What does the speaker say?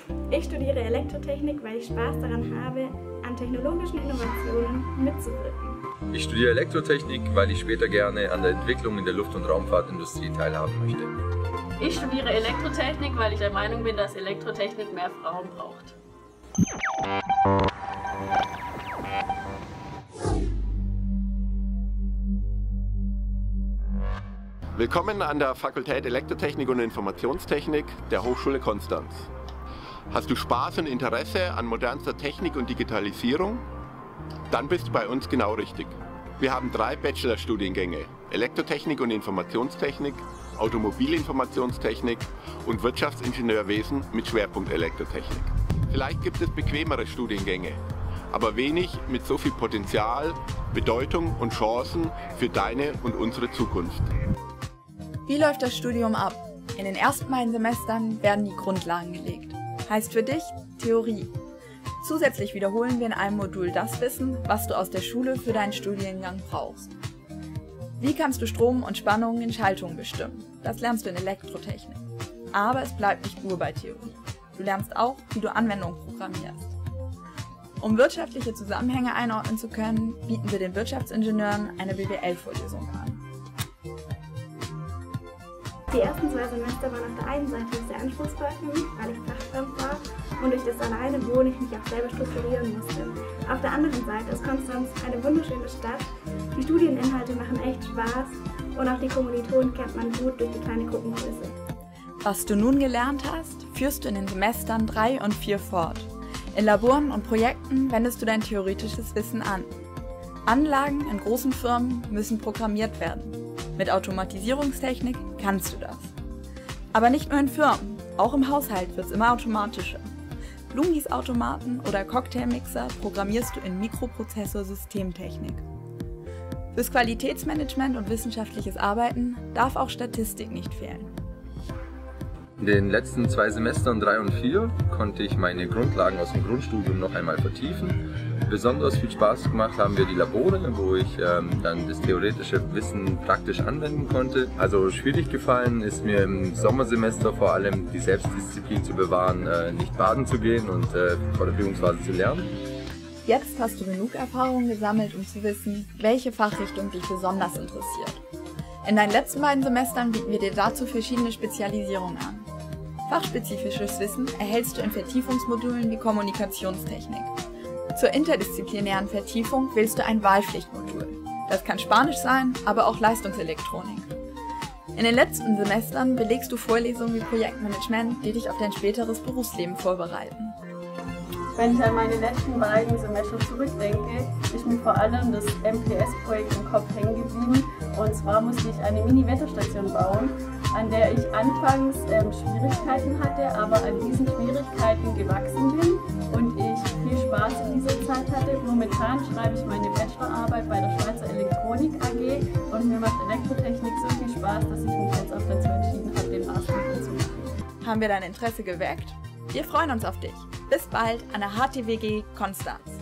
Ich studiere Elektrotechnik, weil ich Spaß daran habe, an technologischen Innovationen mitzuwirken. Ich studiere Elektrotechnik, weil ich später gerne an der Entwicklung in der Luft- und Raumfahrtindustrie teilhaben möchte. Ich studiere Elektrotechnik, weil ich der Meinung bin, dass Elektrotechnik mehr Frauen braucht. Willkommen an der Fakultät Elektrotechnik und Informationstechnik der Hochschule Konstanz. Hast du Spaß und Interesse an modernster Technik und Digitalisierung? Dann bist du bei uns genau richtig. Wir haben 3 Bachelorstudiengänge: Elektrotechnik und Informationstechnik, Automobilinformationstechnik und Wirtschaftsingenieurwesen mit Schwerpunkt Elektrotechnik. Vielleicht gibt es bequemere Studiengänge, aber wenig mit so viel Potenzial, Bedeutung und Chancen für deine und unsere Zukunft. Wie läuft das Studium ab? In den ersten beiden Semestern werden die Grundlagen gelegt. Heißt für dich Theorie. Zusätzlich wiederholen wir in einem Modul das Wissen, was du aus der Schule für deinen Studiengang brauchst. Wie kannst du Strom und Spannungen in Schaltungen bestimmen? Das lernst du in Elektrotechnik. Aber es bleibt nicht nur bei Theorie. Du lernst auch, wie du Anwendungen programmierst. Um wirtschaftliche Zusammenhänge einordnen zu können, bieten wir den Wirtschaftsingenieuren eine BWL-Vorlesung an. Die ersten 2 Semester waren auf der einen Seite sehr anspruchsvoll für mich, weil ich fachfremd war und durch das alleine Wohnen ich mich auch selber strukturieren musste. Auf der anderen Seite ist Konstanz eine wunderschöne Stadt, die Studieninhalte machen echt Spaß und auch die Kommilitonen kennt man gut durch die kleine Gruppengröße. Was du nun gelernt hast, führst du in den Semestern 3 und 4 fort. In Laboren und Projekten wendest du dein theoretisches Wissen an. Anlagen in großen Firmen müssen programmiert werden. Mit Automatisierungstechnik kannst du das. Aber nicht nur in Firmen, auch im Haushalt wird es immer automatischer. Blumengießautomaten oder Cocktailmixer programmierst du in Mikroprozessor-Systemtechnik. Fürs Qualitätsmanagement und wissenschaftliches Arbeiten darf auch Statistik nicht fehlen. In den letzten 2 Semestern 3 und 4 konnte ich meine Grundlagen aus dem Grundstudium noch einmal vertiefen. Besonders viel Spaß gemacht haben wir die Labore, wo ich dann das theoretische Wissen praktisch anwenden konnte. Also schwierig gefallen ist mir im Sommersemester vor allem die Selbstdisziplin zu bewahren, nicht baden zu gehen und vor der Prüfungsphase zu lernen. Jetzt hast du genug Erfahrung gesammelt, um zu wissen, welche Fachrichtung dich besonders interessiert. In deinen letzten beiden Semestern bieten wir dir dazu verschiedene Spezialisierungen an. Fachspezifisches Wissen erhältst du in Vertiefungsmodulen wie Kommunikationstechnik. Zur interdisziplinären Vertiefung wählst du ein Wahlpflichtmodul. Das kann Spanisch sein, aber auch Leistungselektronik. In den letzten Semestern belegst du Vorlesungen wie Projektmanagement, die dich auf dein späteres Berufsleben vorbereiten. Wenn ich an meine letzten beiden Semester zurückdenke, ist mir vor allem das MPS-Projekt im Kopf hängen geblieben. Und zwar musste ich eine Mini-Wetterstation bauen, an der ich anfangs Schwierigkeiten hatte, aber an diesen Schwierigkeiten gewachsen bin und ich viel Spaß in dieser Zeit hatte. Momentan schreibe ich meine Bachelorarbeit bei der Schweizer Elektronik AG und mir macht Elektrotechnik so viel Spaß, dass ich mich jetzt auch dazu entschieden habe, den Master zu machen. Haben wir dein Interesse geweckt? Wir freuen uns auf dich. Bis bald an der HTWG Konstanz.